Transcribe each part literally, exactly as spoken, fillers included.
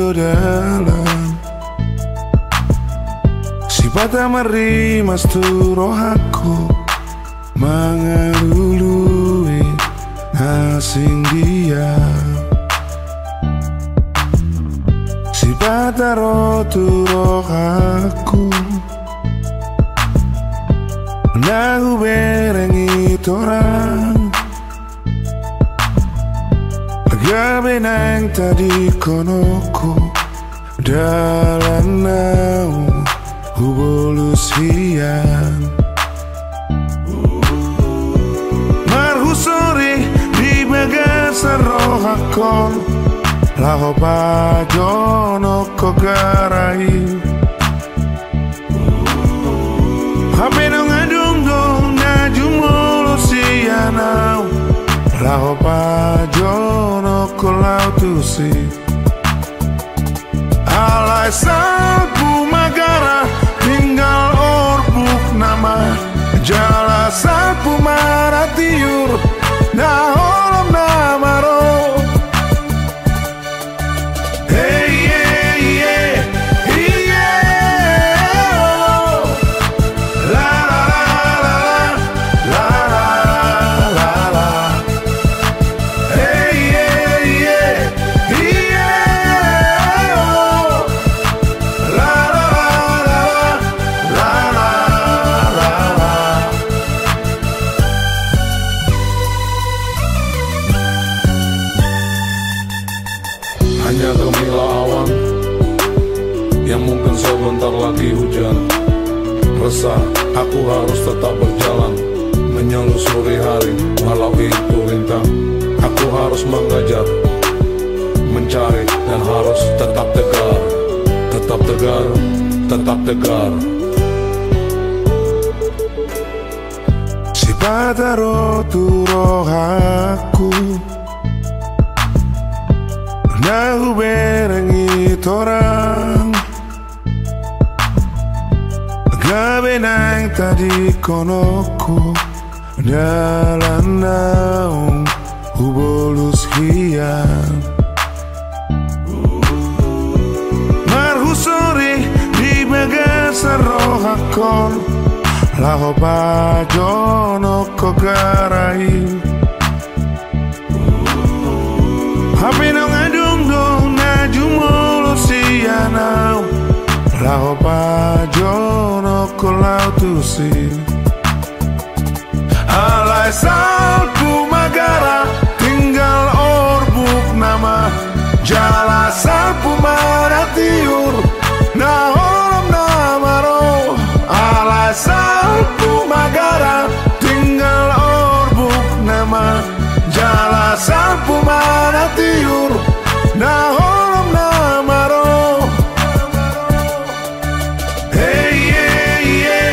dalam sifat marimas tu rohaku mengalului asing dia sifat tu rohaku nagu berengi torang gabe nang tadi konoku dalam nau hubolus hian marhusori di bagasan rohakon laho pajono kogarai hape nong adung dong najumolo sianau laho pajono kolau tusi alai sapu magara tinggal orbuk nama jala sapu maratiur na olom namaro hey yeah yeah yeah oh. La la la la la la la hey yeah yeah yeah oh. La la la la la la la. Hanya gemilah awan yang mungkin sebentar lagi hujan. Resah, aku harus tetap berjalan menyelusuri hari walau itu rintang. Aku harus mengejar, mencari dan harus tetap tegar, tetap tegar, tetap tegar. Si pataro tu rohaku Nahu berengi torang gabe nang tadi konoku dalam naung hubolus hian marhusori di bagasan rohakon laho pajono kogarai hape nong adung dong najumolo sianau laho pajono kolau tusi alai salpu magara tinggal orbuk nama jala salpu maratiur na olom namaro alai salpu magara tinggal orbuk nama jala salpu maratiur na olom namaro hey yeah yeah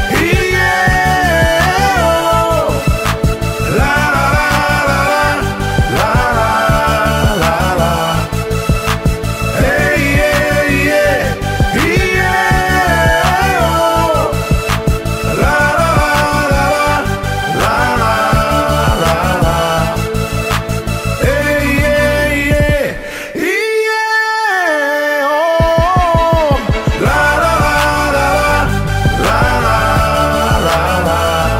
yeah oh. La la la la la la la hey yeah yeah yeah oh. La la la la la la la hey yeah yeah yeah oh. La la la la la la la.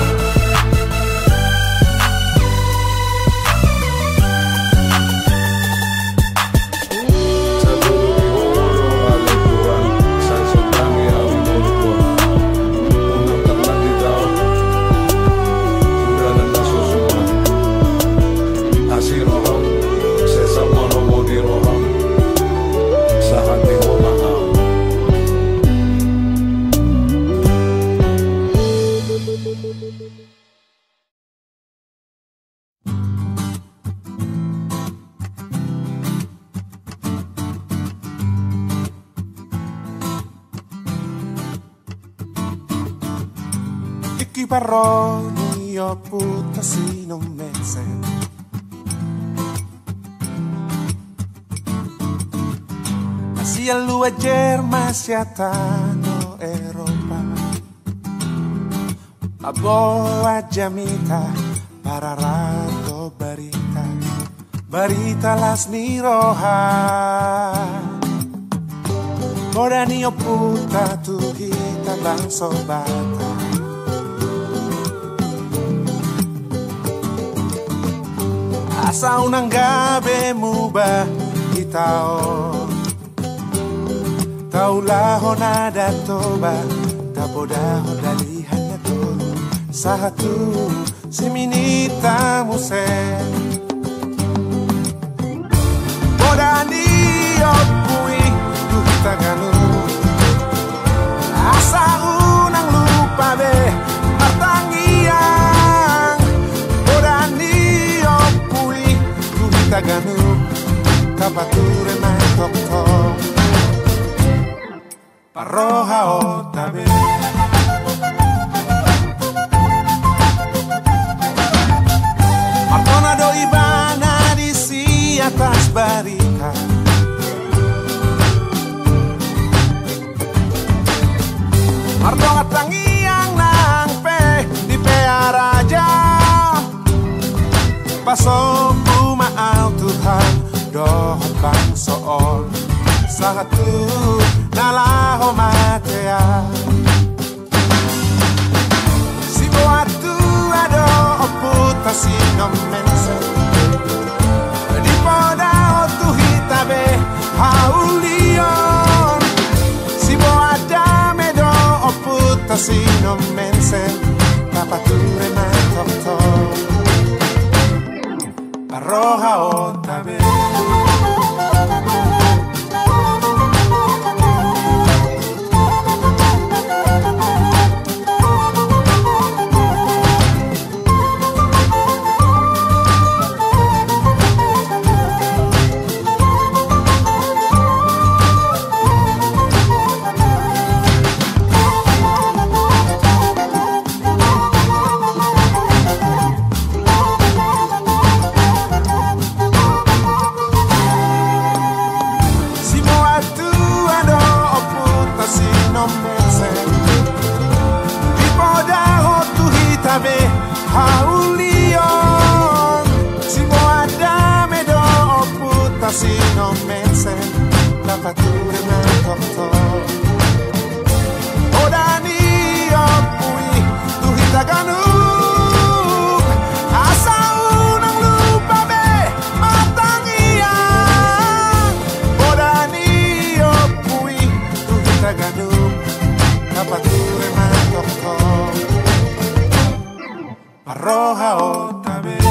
Iki parroni io puttasi non mese Asia lu ayer masih tano Eropa Aboa jamita para rato barita Barita las miroha Morani o puta tu hita bang sobata. Asa unang gabi mubah itao. Taulaho na datoba. Tapodaho dalihan na to. Sahatu siminita muse. Morani o pui tu hita ganu. Asa unang lupa be martangiang. Morani o pui tu hita ganu. Kapature mai tokto. Parroja o tabe. Martona do ibana di si atas barika. Martona tangiang nang pe di pearaja. Pasok pumaal Tuhan dohon bang sool. Satu nalaho matea. Si boatu ado oputa si nomense. Di poda otu hitabe haulion. Si boada medo oputa si nomense. Kapature matokto. Parroja otabe. Haulion, si boada medo oputa si no mense, la pature me tocto. Odani opui, tu hita ganu, asa unang lupa be matangiang. Odani opui, tu hita ganu, la pature me tocto. Parroja otra vez.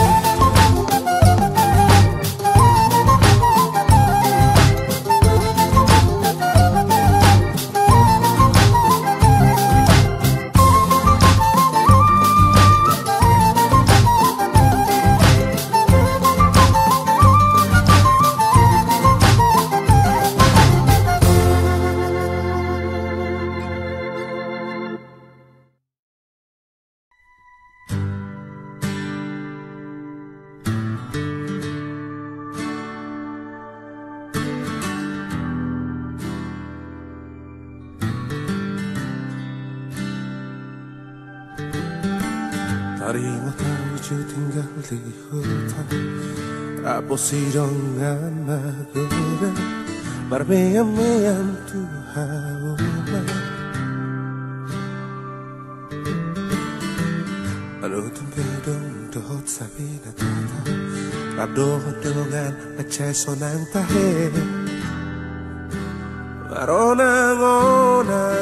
Taringo tahu tinggal di hutan. Tapos sirongan magoda. Barmeam-meam tuhauma. Alutong bedong dohot sabi na tata. Radohot dongan acceso ng tahe. Maronang-ona.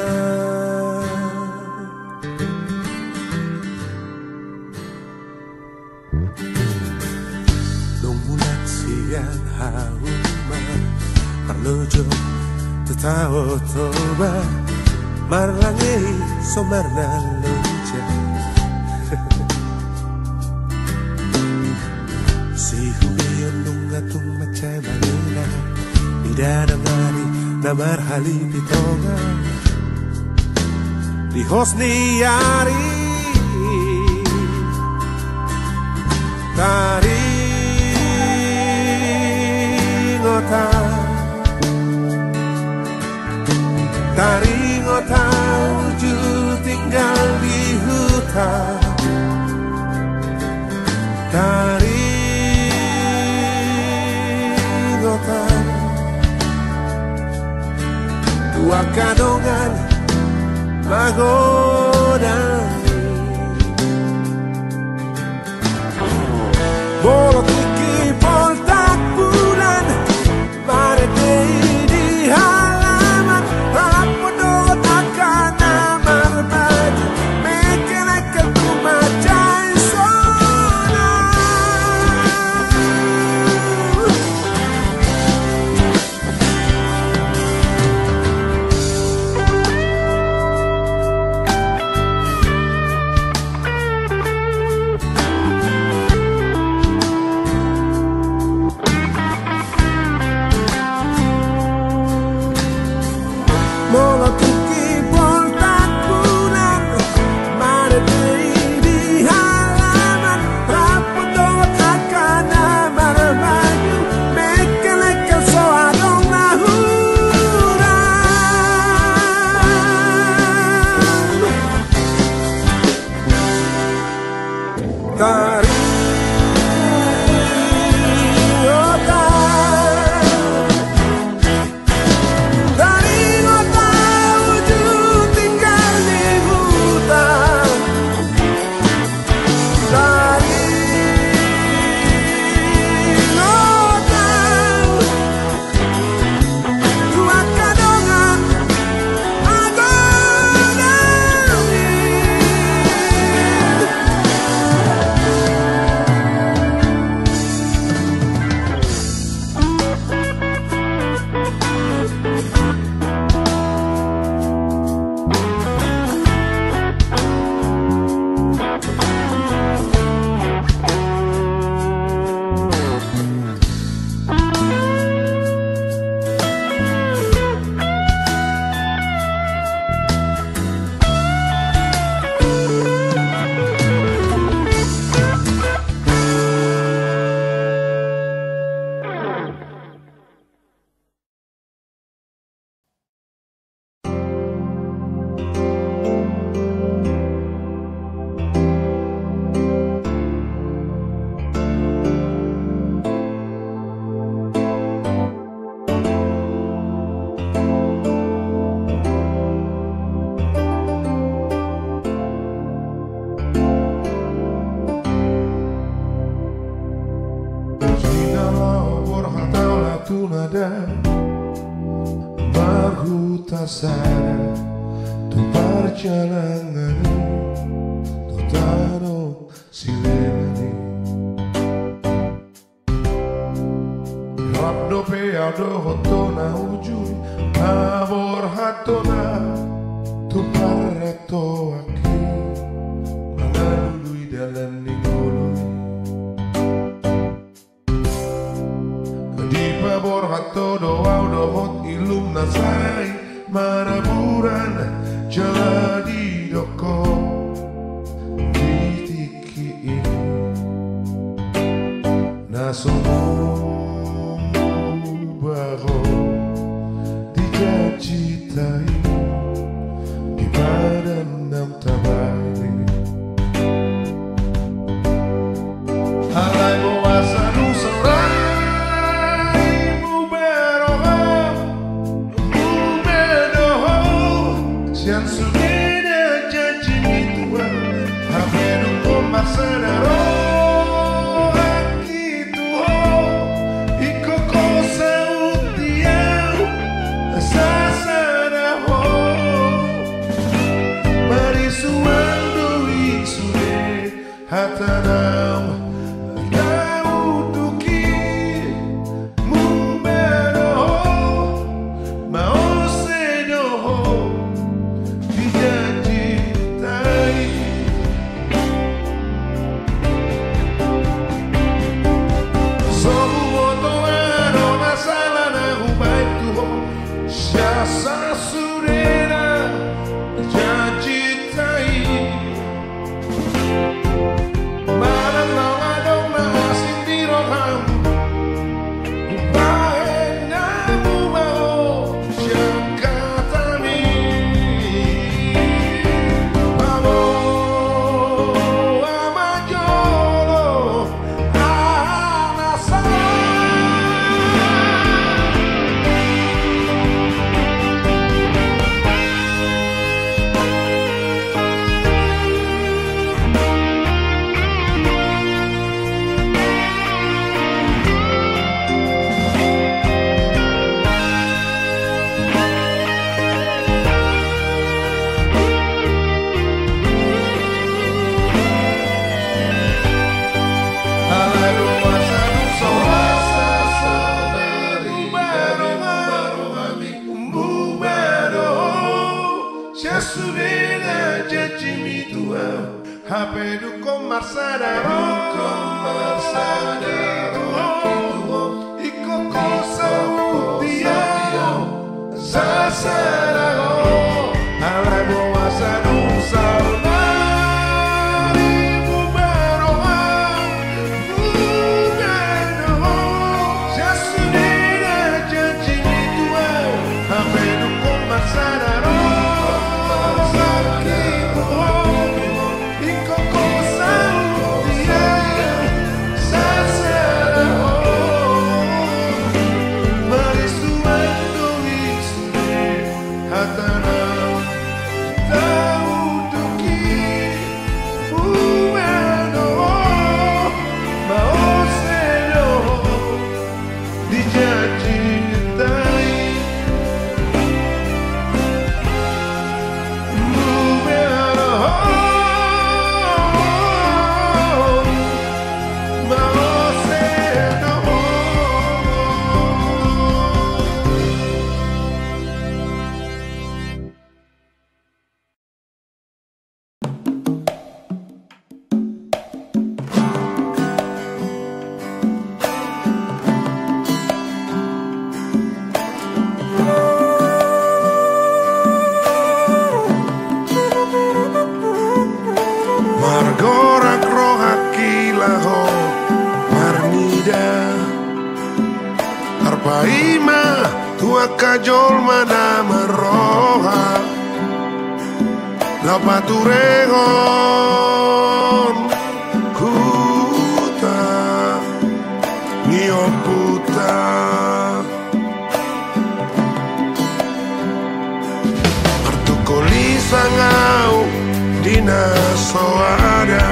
Yang hauma Parlojo Tetao toba Marlangi Somarna lonja Si hubion nungatung macay malina Idanamari Namar halipitonga Lihos ni Yari Tari Taringo tahu tinggal di hutan. Taringo tahu tua kadongan magodani. Bolot iki poltak bulan maretei di halaman rapodot akan amar baju mekenakan kumacai sona. Sana tu perjalanan tu taruh sileni Rabdo pe ado hotona ujui abor hatona tu parato aki mangalului dalam ningului di pabor hato doa dohot ilum nasai maraburan jadi doko ditiki ini nasomu baru dijajitai di badan nam tabari alai boasa nuserai yang sudah janji itu hampir umar sedaro gitu iko kosa utiau sasana ho mari suando isude hatanam tau tuki mumbero mau sedoho Jasa surena janji tai malam lawan Hape du conversarò, iko cosa dia sasarò, alla buona sanusa. Arpaima tua kajol mana meroha la paturegon kuta nioputa artukoli sangau dina soada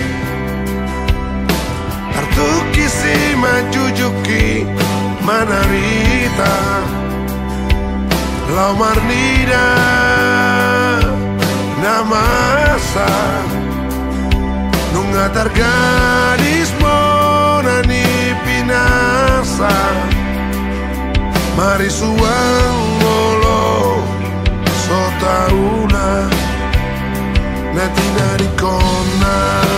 artukisi majujuki manarita la marnida namasa nunga targadis monani pinasa mari suangolo sotauna natina dikona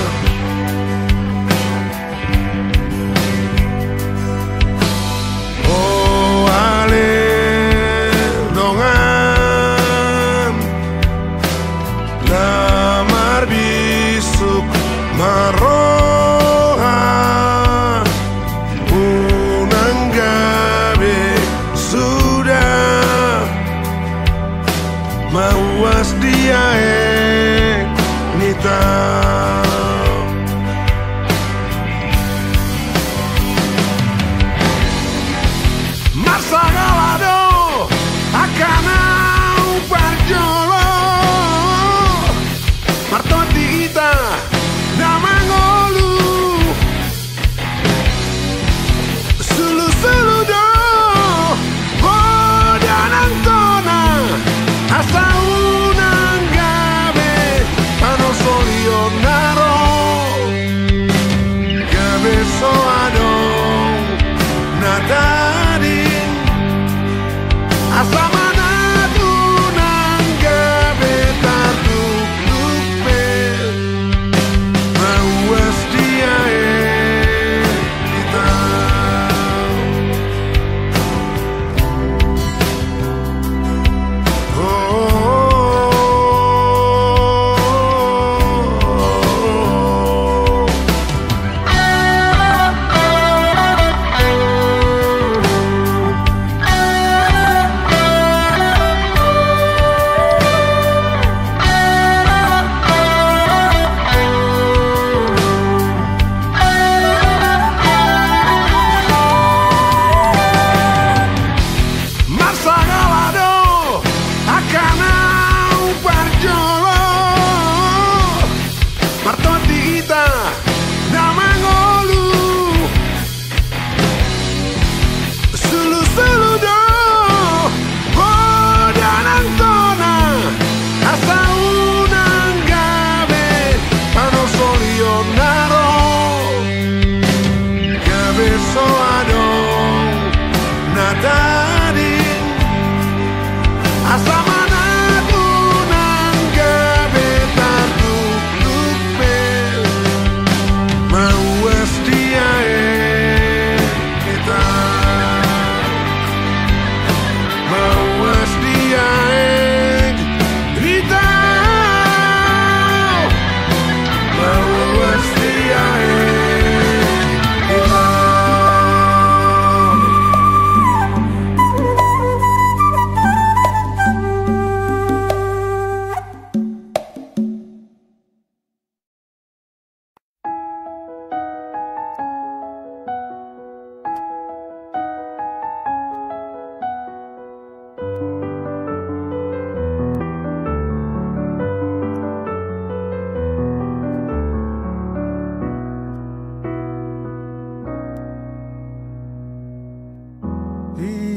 maroha unanggabe sudah mawas dia ek nita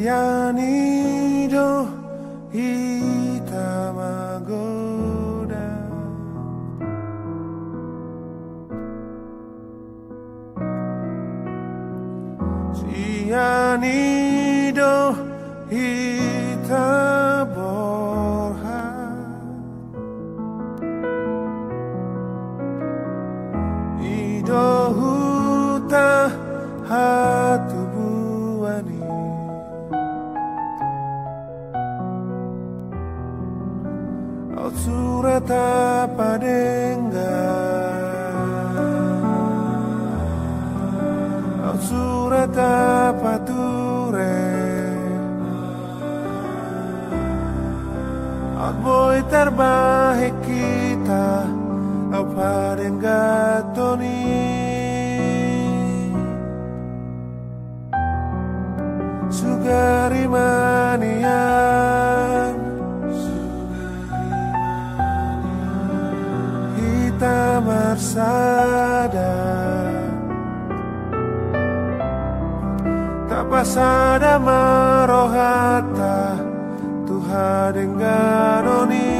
Sianido Hitamagoda Sianido Hitaborha Ido Huta Hatubuani Surata Padengga Surata Pature Boy terbaik kita Padengga Toni Sugari manian Kita marsada Tak pasada marohata Tuhan dengan oni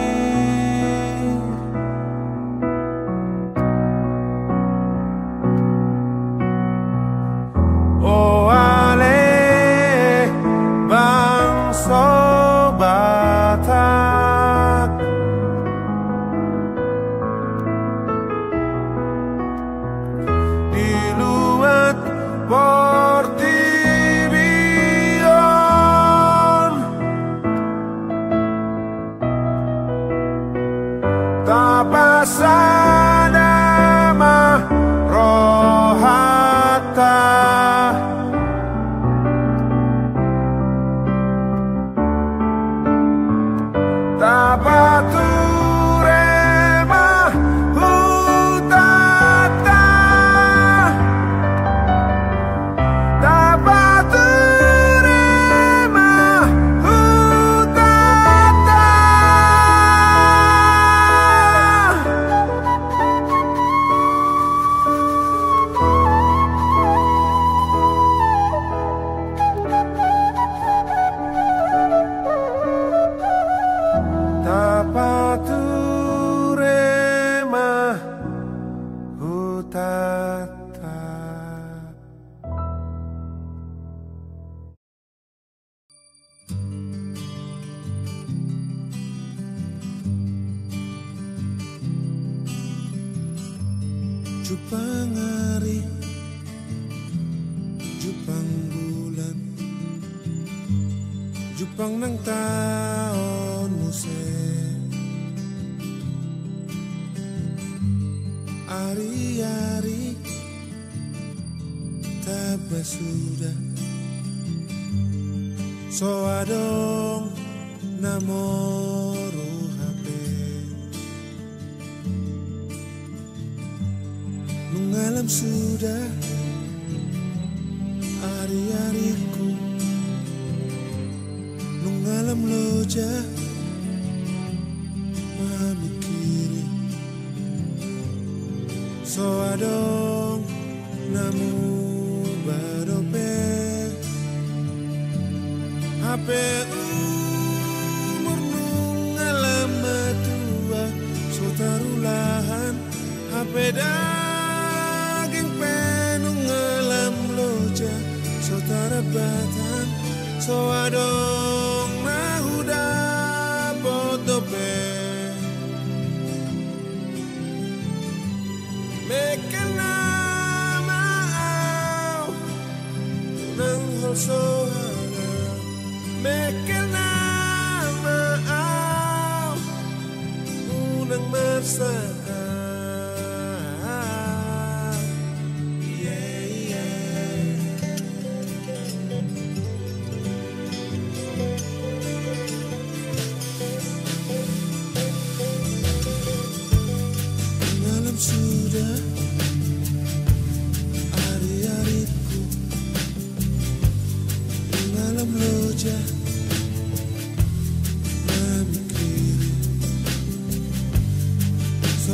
Oh ale bang sobatak Diluat portibion Tapasana mah rohata Tapature mah hutata Tapature mah hutata Tapature mah hutata Jupang hari Jupang bulan Jupang nang taon musim Ari-ari Taba sudah So adong Namoro H P Mengalam sudah Ari-ariku Mengalam loja Mamikiri So adong namu barope H P umur nungalam matua So tarulahan H P daging penungalam loja So tarabatan So adong nahuda potope Mekana mau nang holsohana Mekana mau unang marsaka Yeah, yeah Malam sudah Ari-ariku Malam loja Mamikiri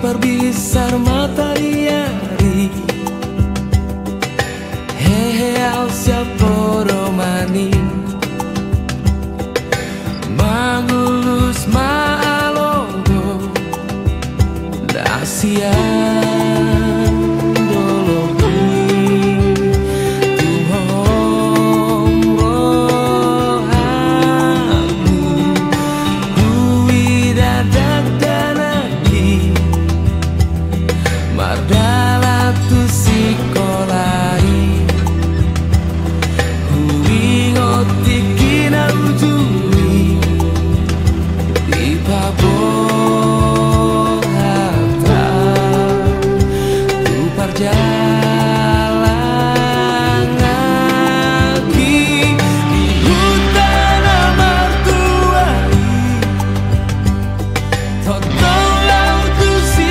perbisar matahari. Hehe au siapa mani magulus maalongo dasian dologi tuhong rohani kui dadak danaki mardala tu sikolai kui ngotikina ujui di babor harta tu perjalanan lagi di hutan amartuai totong lautu si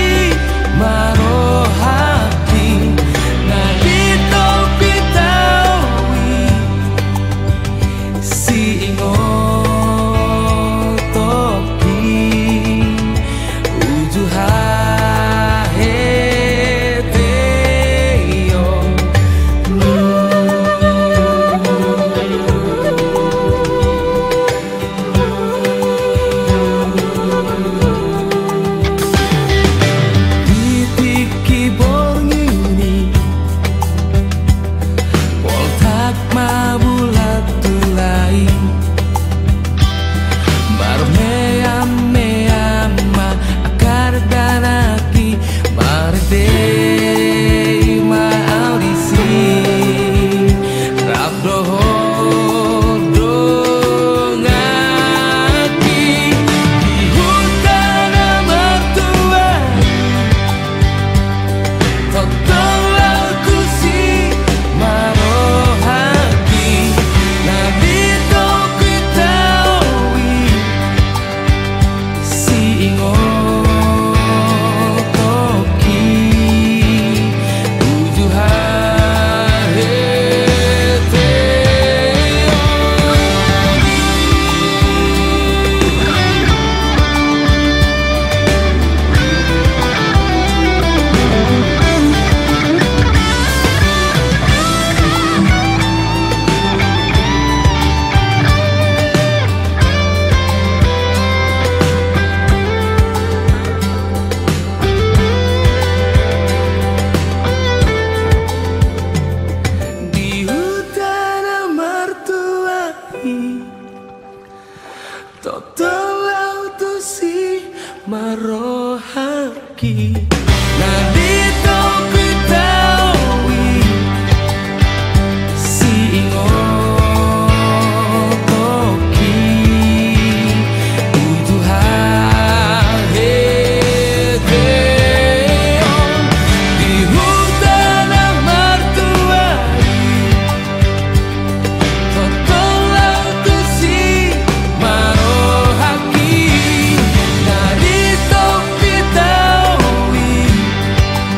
marohati nadi topi taui si ingo topi uju haheteyo ditiki borngini poltak mabulat tulai barmeam meam ma akar danaki mardei ma audisi rabdoho dongaki di hutan amartuai totong lauku si marohati nadi topi taui si ingo toki uju di hutan amartuai totong lautu si marohaki nadi topi taui si ingo toki uju haheteyo di hutan amartuai totong lautu si marohaki nadi topi taui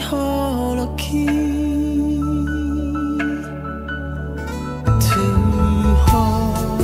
holoki to hold.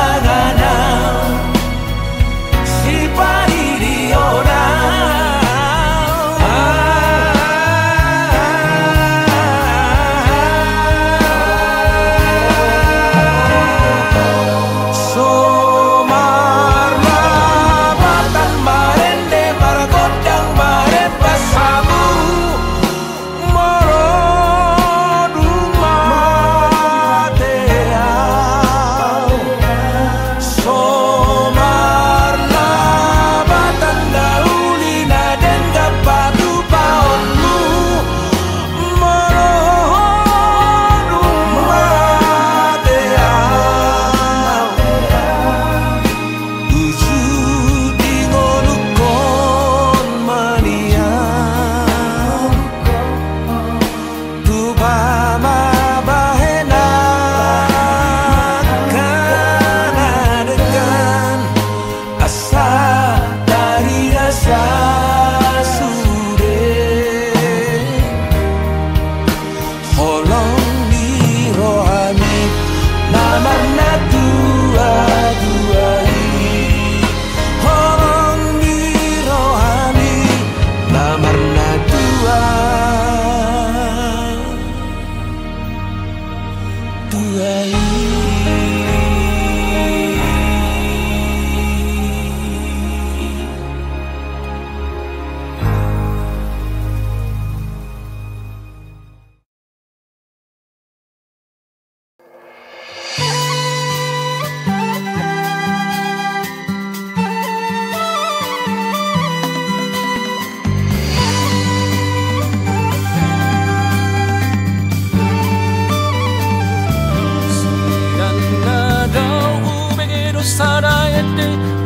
Si pari di ona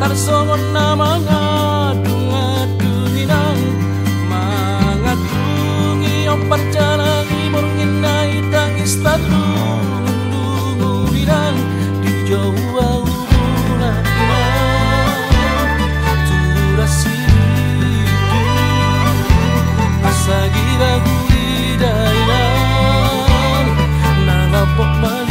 tarsongon na mga dunga-dunginang mangadungi ang parcalangi morngin na itang istadungan di jawa ubuna ina turasidu asagira guidailan nangapok mali.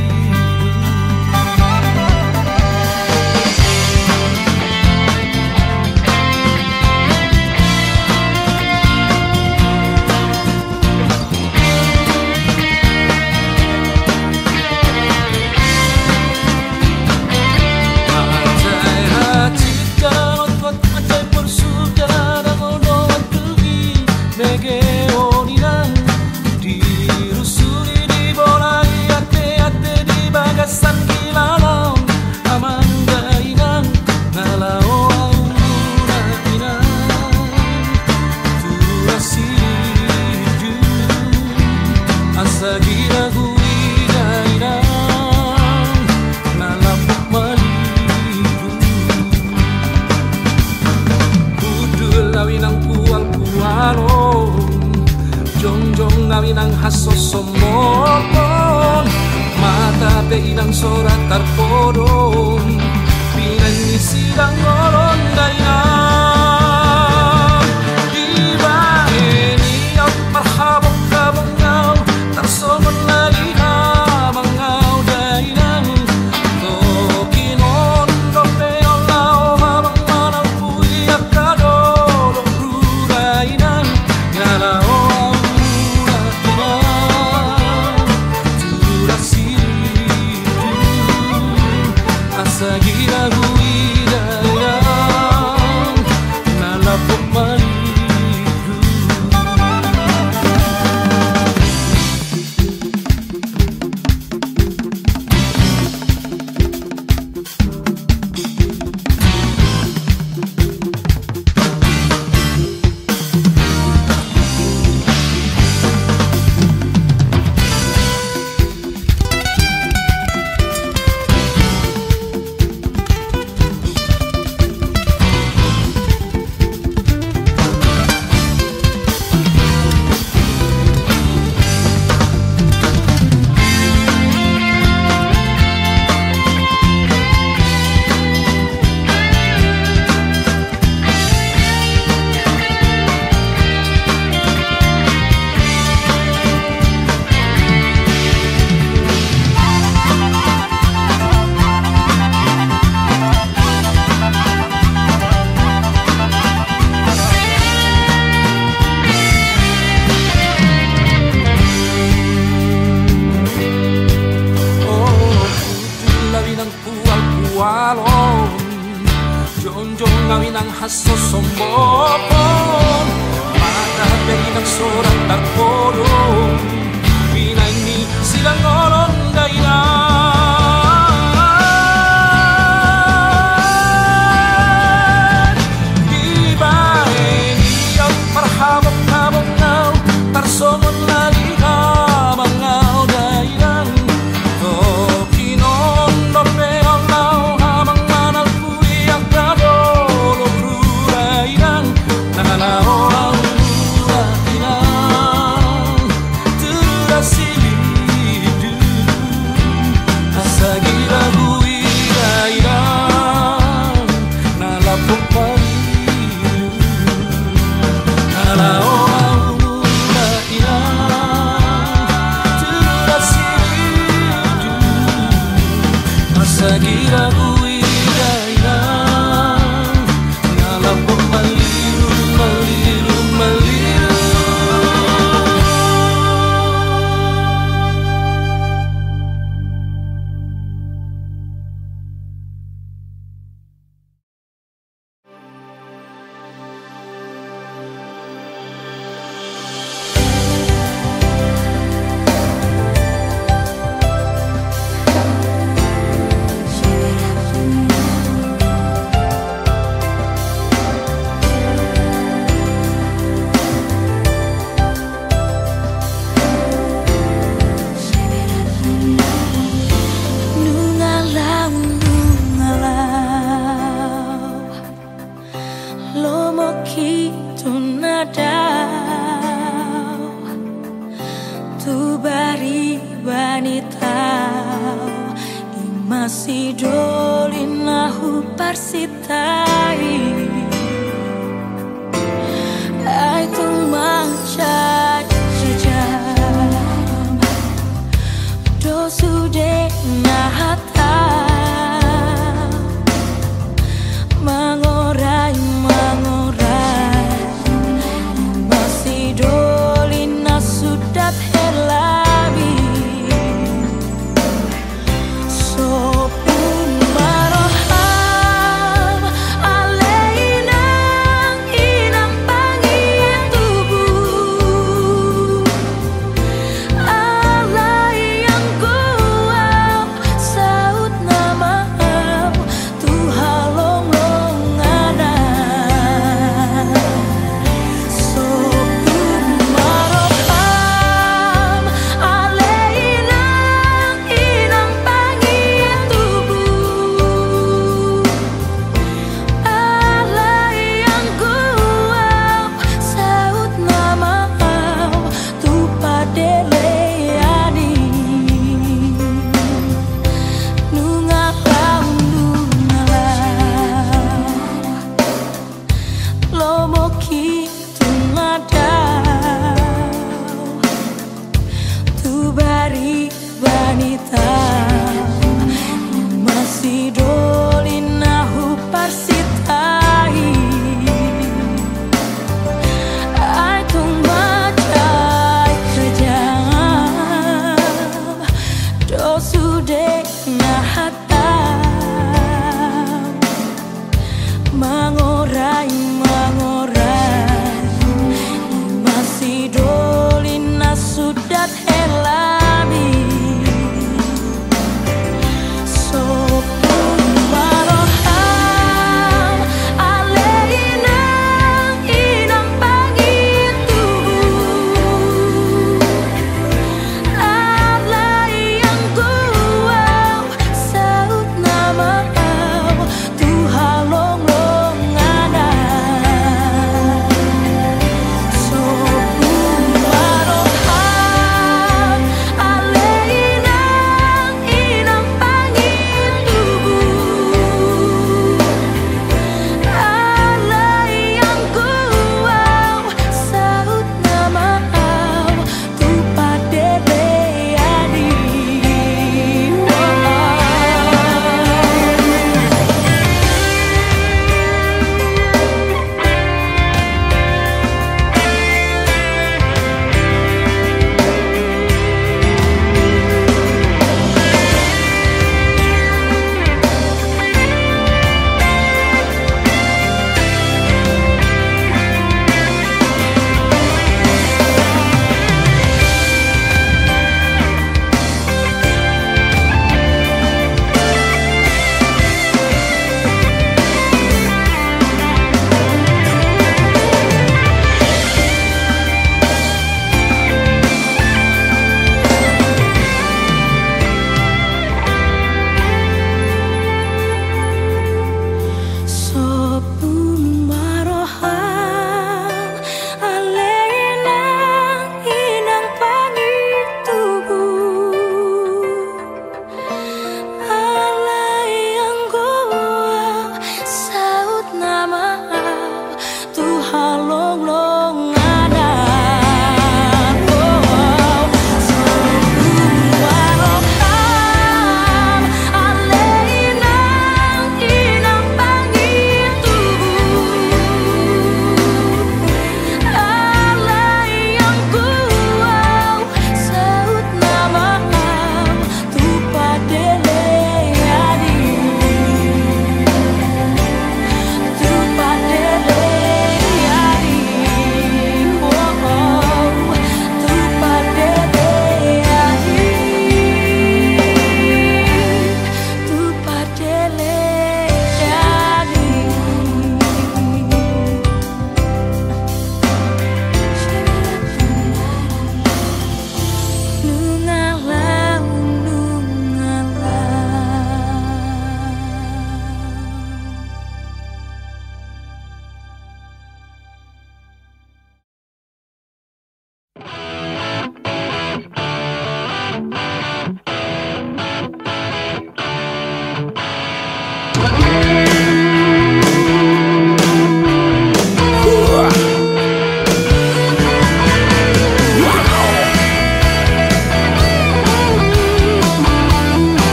Jongjong ngawin ang hasosomopon mata inang sorat tarpodong pinanisilang ngolon dayan diba ini ang marhabong kabungaw tarsongon lagi na mangaw dayan tokinon dopeolaw habang manang puyak kadolong rurainan ngalaw Sagira guidailan nalapok malidu. Jongjong ngawin ang hasosomopon mata inang sorat tarpodong pinangi silang ngolon dainan diba ini ang parhabong kabungaw tarsongon lagi ka mangaw dainan tokinon dopeolaw habang manang puyak kadolong rurainan nangalaw ang ulakinan turasilidu nadau tu bari banitau imasi dolinahu parsitai ai tung manca jejam do sude nahata mangorai mangorai masih dolina sudah helabi sopun maroham alei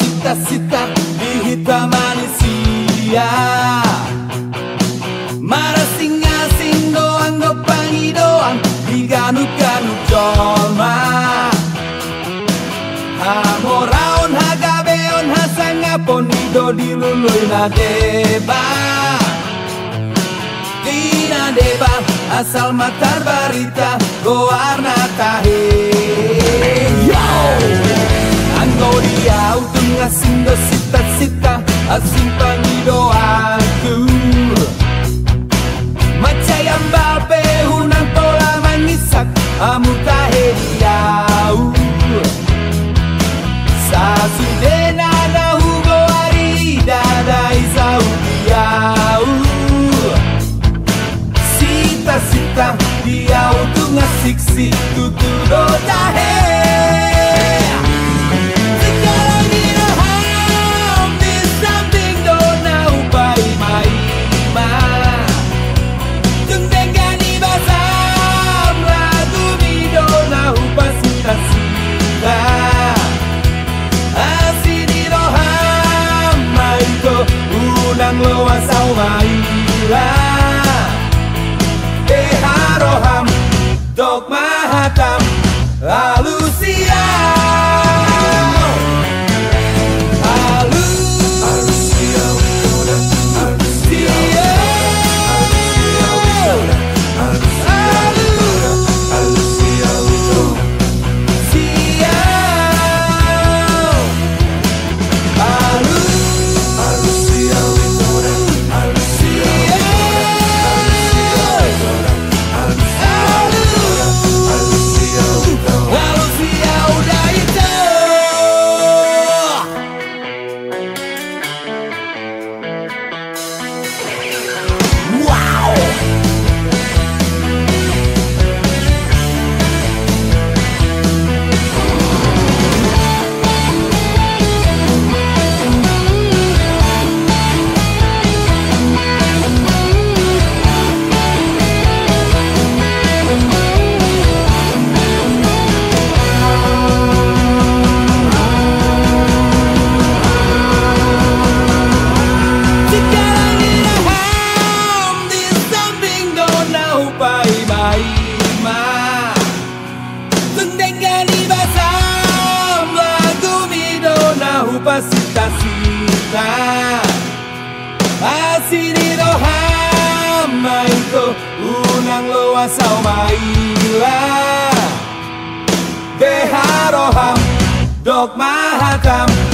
sita-sita di hitam manusia. Marah singa-sing doang do pangi doang diganuk-ganuk jolma. Hamoraon hagabeon hasangapon ido diluluy na deba. Tina deba asal matar barita goarna tahe. Yo! Anggo dia utung ngasing do sita-sita asing pangido aku. Macayam babe hunang pola mangisak amu tahe diau. Sasudena na hugo ari dadai saudiau. Sita-sita diau tu ngasik-sik tutu do tahe. Loa sau maila Eharoham Dok mahatam Alusia Alu Alusia Alusia Alusia Sita-sita asini roham maito unang loa sau maila Deharoham Dok mahatam